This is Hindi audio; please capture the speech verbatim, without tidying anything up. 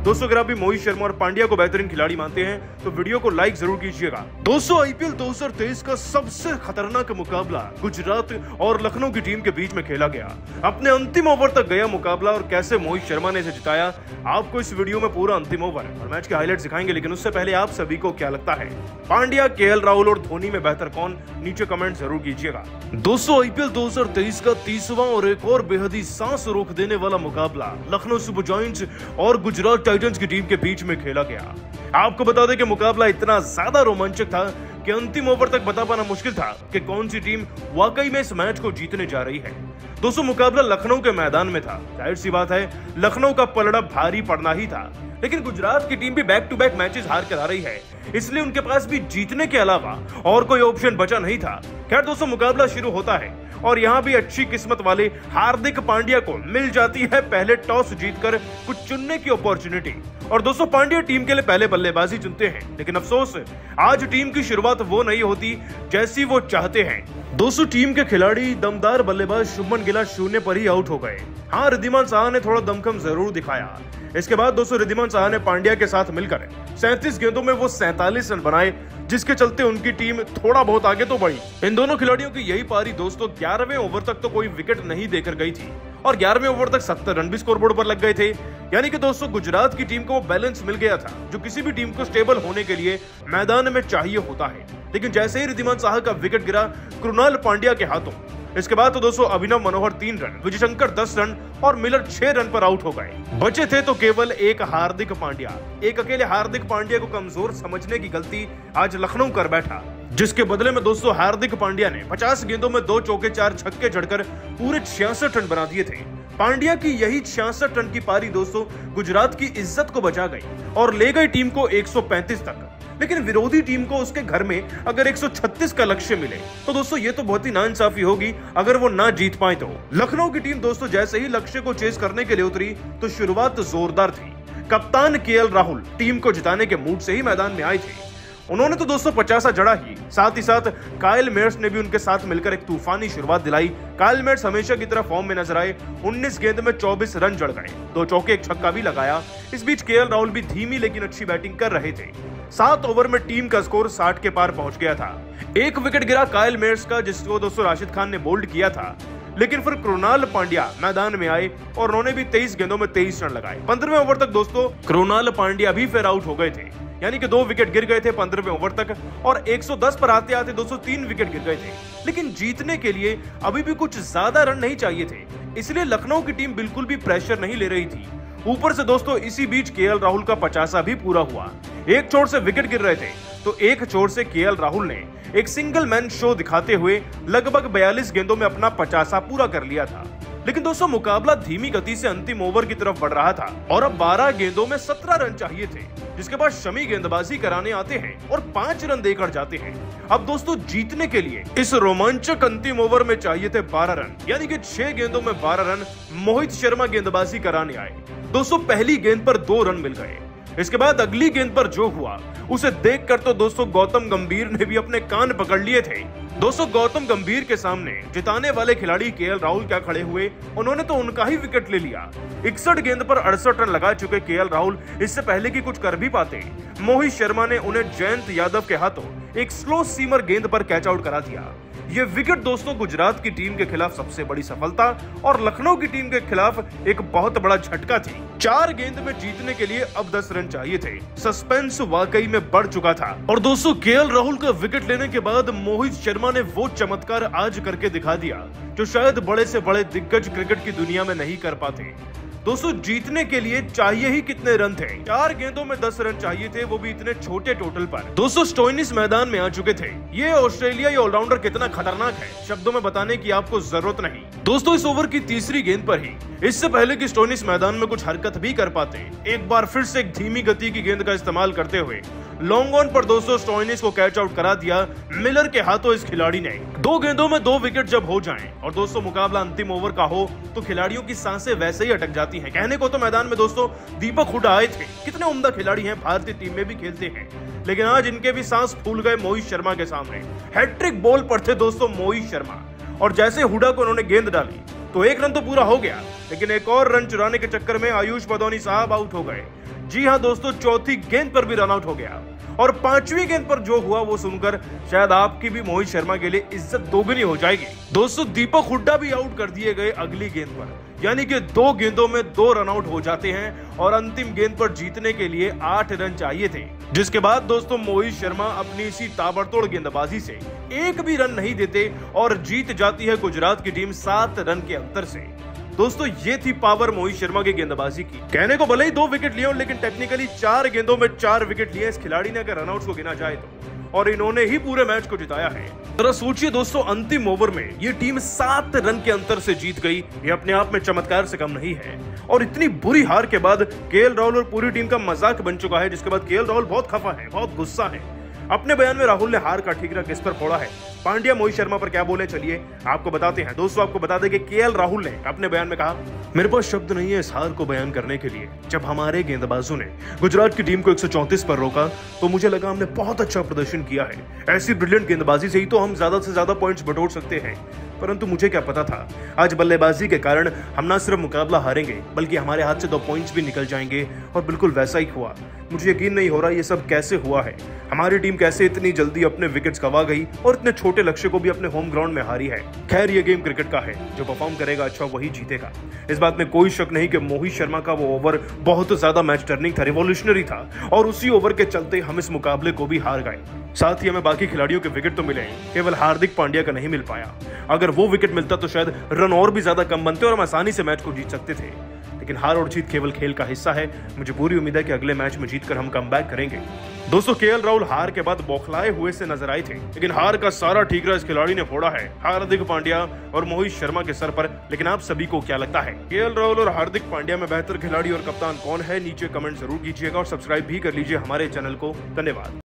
दोस्तों अगर आप भी मोहित शर्मा और पांड्या को बेहतरीन खिलाड़ी मानते हैं तो वीडियो को लाइक जरूर कीजिएगा। दोस्तों आईपीएल दो हज़ार तेईस का सबसे खतरनाक मुकाबला गुजरात और लखनऊ की टीम के बीच में खेला गया। अपने अंतिम ओवर तक गया मुकाबला और कैसे मोहित शर्मा ने इसे जिताया, आपको इस वीडियो में पूरा अंतिम ओवर और मैच के हाईलाइट्स दिखाएंगे। लेकिन उससे पहले आप सभी को क्या लगता है, पांड्या, केएल राहुल और धोनी में बेहतर कौन? नीचे कमेंट जरूर कीजिएगा। दोस्तों आईपीएल दो हज़ार तेईस का तीसवां और एक और बेहद ही सांस रोक देने वाला मुकाबला लखनऊ सुपर जायंट्स और गुजरात टाइटंस की टीम के बीच में खेला गया। आपको बता दें कि मुकाबला इतना ज्यादा रोमांचक था कि अंतिम ओवर तक बता पाना मुश्किल था कि कौन सी टीम वाकई में इस मैच को जीतने जा रही है। दोस्तों मुकाबला लखनऊ के मैदान में था, जाहिर सी बात है लखनऊ का पलड़ा भारी पड़ना ही था। लेकिन गुजरात की टीम भी बैक टू बैक मैचेस हार कर आ रही है, इसलिए उनके पास भी जीतने के अलावा और कोई ऑप्शन बचा नहीं था। खैर दोस्तों मुकाबला शुरू होता है और यहाँ भी अच्छी किस्मत वाले हार्दिक पांड्या को मिल जाती है पहले टॉस जीतकर कुछ चुनने की अपॉर्चुनिटी। और दोस्तों पांड्या टीम के लिए पहले बल्लेबाजी चुनते हैं, लेकिन अफसोस आज टीम की शुरुआत वो नहीं होती जैसी वो चाहते हैं। दोस्तों टीम के खिलाड़ी दमदार बल्लेबाज शुभमन गिल शून्य पर ही आउट हो गए। हाँ रिद्धिमान साहा ने थोड़ा दमखम जरूर दिखाया। इसके बाद दोस्तों रिद्धिमान साहा ने पांड्या के साथ मिलकर सैंतीस गेंदों में वो सैंतालीस रन बनाए, जिसके चलते उनकी टीम थोड़ा बहुत आगे तो बढ़ी। इन दोनों खिलाड़ियों की यही पारी दोस्तों ग्यारहवें ओवर तक तो कोई विकेट नहीं देकर गई थी और ग्यारहवें ओवर तक सत्तर रन भी स्कोरबोर्ड पर लग गए थे। यानी कि दोस्तों गुजरात की टीम को वो बैलेंस मिल गया था जो किसी भी टीम को स्टेबल होने के लिए मैदान में चाहिए होता है। लेकिन जैसे ही रिद्धिमान साहा का विकेट गिरा कृणाल पांड्या के हाथों, इसके बाद तो दोस्तों अभिनव मनोहर तीन रन, विजय शंकर दस रन और मिलर छह रन पर आउट हो गए। बचे थे तो केवल एक हार्दिक पांड्या। एक अकेले हार्दिक पांड्या को कमजोर समझने की गलती आज लखनऊ कर बैठा, जिसके बदले में दोस्तों हार्दिक पांड्या ने पचास गेंदों में दो चौके चार छक्के जड़कर पूरे छियासठ रन बना दिए थे। पांड्या की यही छियासठ रन की पारी दोस्तों गुजरात की इज्जत को बचा गई और ले गई टीम को एक सौ पैंतीस तक। लेकिन विरोधी टीम को उसके घर में अगर एक सौ छत्तीस का लक्ष्य मिले तो दोस्तों ये तो बहुत ही नाइंसाफी होगी अगर वो ना जीत पाए तो। लखनऊ की टीम दोस्तों जैसे ही लक्ष्य को चेस करने के लिए उतरी तो शुरुआत जोरदार थी। कप्तान केएल राहुल टीम को जिताने के मूड से ही मैदान में आए थे। उन्होंने तो दोस्तों पचासा जड़ा ही, साथ ही साथ काइल मेयर्स ने भी उनके साथ मिलकर एक तूफानी शुरुआत दिलाई। काइल मेयर्स हमेशा की तरह फॉर्म में नजर आए, उन्नीस गेंद में चौबीस रन जड़ गए, दो चौके एक छक्का भी लगाया। इस बीच केएल राहुल भी धीमी लेकिन अच्छी बैटिंग कर रहे थे। सात ओवर में टीम का स्कोर साठ के पार पहुंच गया था। एक विकेट गिरा काइल मेयर्स का, जिसको दोस्तों राशिद खान ने बोल्ड किया था। लेकिन फिर कृणाल पांड्या मैदान में आए और उन्होंने भी तेईस गेंदों में तेईस रन लगाए। पंद्रहवें ओवर तक दोस्तों कृणाल पांड्या भी फिर आउट हो गए थे, यानी कि दो विकेट गिर गए थे पंद्रहवें ओवर तक और एक सौ दस पर आते आते दोस्तों तीन विकेट गिर गए थे। लेकिन जीतने के लिए अभी भी कुछ ज्यादा रन नहीं चाहिए थे, इसलिए लखनऊ की टीम बिल्कुल भी प्रेशर नहीं ले रही थी। ऊपर से दोस्तों इसी बीच केएल राहुल का पचासा भी पूरा हुआ। एक छोर से विकेट गिर रहे थे तो एक छोर से केएल राहुल ने एक सिंगल मैन शो दिखाते हुए लगभग बयालीस गेंदों में अपना पचासा पूरा कर लिया था। लेकिन दोस्तों मुकाबला धीमी गति से अंतिम ओवर की तरफ बढ़ रहा था और अब बारह गेंदों में सत्रह रन चाहिए थे, जिसके बाद शमी गेंदबाजी कराने आते हैं और पांच रन देकर जाते हैं। अब दोस्तों जीतने के लिए इस रोमांचक अंतिम ओवर में चाहिए थे बारह रन, यानी कि छह गेंदों में बारह रन। मोहित शर्मा गेंदबाजी कराने आए। दोस्तों पहली गेंद पर दो रन मिल गए। इसके बाद अगली गेंद पर जो हुआ उसे देखकर तो दोस्तों गौतम गंभीर ने भी अपने कान पकड़ लिए थे। दोस्तों गौतम गंभीर के सामने जिताने वाले खिलाड़ी केएल राहुल क्या खड़े हुए, उन्होंने तो उनका ही विकेट ले लिया। इकसठ गेंद पर अड़सठ रन लगा चुके केएल राहुल इससे पहले कि कुछ कर भी पाते, मोहित शर्मा ने उन्हें जयंत यादव के हाथों एक स्लो सीमर गेंद पर कैच आउट करा दिया। ये विकेट दोस्तों गुजरात की टीम के खिलाफ सबसे बड़ी सफलता और लखनऊ की टीम के खिलाफ एक बहुत बड़ा झटका थी। चार गेंद में जीतने के लिए अब दस रन चाहिए थे। सस्पेंस वाकई में बढ़ चुका था और दोस्तों केएल राहुल का विकेट लेने के बाद मोहित शर्मा ने वो चमत्कार आज करके दिखा दिया जो शायद बड़े से बड़े दिग्गज क्रिकेट की दुनिया में नहीं कर पाते। दोस्तों जीतने के लिए चाहिए ही कितने रन थे, चार गेंदों में दस रन चाहिए थे, वो भी इतने छोटे टोटल पर। दोस्तों स्टोइनिस मैदान में आ चुके थे। ये ऑस्ट्रेलियाई ऑलराउंडर कितना खतरनाक है शब्दों में बताने की आपको जरूरत नहीं। दोस्तों इस ओवर की तीसरी गेंद पर ही, इससे पहले कि स्टोइनिस मैदान में कुछ हरकत भी कर पाते, एक बार फिर से एक धीमी गति की गेंद का इस्तेमाल करते हुए लॉन्ग ऑन पर दोस्तों स्टोइनिस को कैच आउट करा दिया मिलर के हाथों। इस खिलाड़ी ने दो गेंदों में दो विकेट जब हो जाएं और दोस्तों मुकाबला अंतिम ओवर का हो तो खिलाड़ियों की सांसें वैसे ही अटक जाती हैं। कहने को तो मैदान में दोस्तों दीपक हुडा आए थे, कितने उम्दा खिलाड़ी हैं, भारतीय टीम में भी खेलते हैं, लेकिन आज इनके भी सांस फूल गए मोहित शर्मा के सामने। हैट्रिक बॉल पर थे दोस्तों मोहित शर्मा और जैसे हुडा को उन्होंने गेंद डाली तो एक रन तो पूरा हो गया, लेकिन एक और रन चुराने के चक्कर में आयुष बदौनी साहब आउट हो गए। जी हां दोस्तों, चौथी गेंद पर भी रन आउट हो गया और पांचवी गेंद पर जो हुआ वो सुनकर शायद आपकी भी मोहित शर्मा के लिए इज्जत दोगुनी हो जाएगी। दोस्तों, दीपक हुड्डा भी आउट कर दिए गए अगली गेंद पर, यानी कि दो गेंदों में दो रन आउट हो जाते हैं और अंतिम गेंद पर जीतने के लिए आठ रन चाहिए थे। जिसके बाद दोस्तों मोहित शर्मा अपनी इसी ताबड़तोड़ गेंदबाजी से एक भी रन नहीं देते और जीत जाती है गुजरात की टीम सात रन के अंतर से। दोस्तों, ये थी पावर मोहित शर्मा की गेंदबाजी की। कहने को भले ही दो विकेट लिए, लेकिन टेक्निकली चार गेंदों में चार विकेट लिए इस खिलाड़ी ने, अगर रनआउट्स को गिना जाए तो, और इन्होंने ही पूरे मैच को जिताया है। जरा सोचिए दोस्तों, अंतिम ओवर में ये टीम सात रन के अंतर से जीत गई। ये अपने आप में चमत्कार से कम नहीं है और इतनी बुरी हार के बाद केएल राहुल और पूरी टीम का मजाक बन चुका है। जिसके बाद केएल राहुल बहुत खफा है, बहुत गुस्सा है। अपने बयान में राहुल ने हार का ठीकरा किस पर फोड़ा है, पांड्या मोहित शर्मा पर क्या बोले, चलिए आपको बताते हैं। दोस्तों, आपको बता दें कि केएल राहुल ने अपने बयान में कहा, मेरे पास शब्द नहीं है इस हार को बयान करने के लिए। जब हमारे गेंदबाजों ने गुजरात की टीम को एक सौ चौंतीस पर रोका तो मुझे लगा हमने बहुत अच्छा प्रदर्शन किया है। ऐसी ब्रिलियंट गेंदबाजी से ही तो हम ज्यादा से ज्यादा पॉइंट्स बटोर सकते हैं। परंतु मुझे क्या पता था, आज बल्लेबाजी के कारण हम न सिर्फ मुकाबला हारेंगे बल्कि हमारे हाथ से दो पॉइंट्स भी निकल जाएंगे। और बिल्कुल वैसा ही हुआ। मुझे यकीन नहीं हो रहा ये सब कैसे हुआ है। हमारी टीम कैसे इतनी जल्दी अपने विकेट्स गंवा गई और इतने छोटे लक्ष्य को भी अपने होम ग्राउंड में हारी है। खैर, ये गेम क्रिकेट का है, जो परफॉर्म करेगा अच्छा वही जीतेगा। इस बात में कोई शक नहीं कि मोहित शर्मा का वो ओवर बहुत ज्यादा मैच टर्निंग था, रिवॉल्यूशनरी था और उसी ओवर के चलते हम इस मुकाबले को भी हार गए। साथ ही हमें बाकी खिलाड़ियों के विकेट तो मिले, केवल हार्दिक पांड्या का नहीं मिल पाया। अगर वो विकेट मिलता तो शायद रन और भी ज्यादा कम बनते और हम आसानी से मैच को जीत सकते थे। लेकिन हार और जीत केवल खेल का हिस्सा है। मुझे पूरी उम्मीद है कि अगले मैच में जीतकर हम कमबैक करेंगे। दोस्तों, केएल राहुल हार के बाद बौखलाए हुए से नजर आए थे, लेकिन हार का सारा ठीकरा इस खिलाड़ी ने फोड़ा है हार्दिक पांड्या और मोहित शर्मा के सर पर। लेकिन आप सभी को क्या लगता है, केएल राहुल और हार्दिक पांड्या में बेहतर खिलाड़ी और कप्तान कौन है? नीचे कमेंट जरूर कीजिएगा और सब्सक्राइब भी कर लीजिए हमारे चैनल को। धन्यवाद।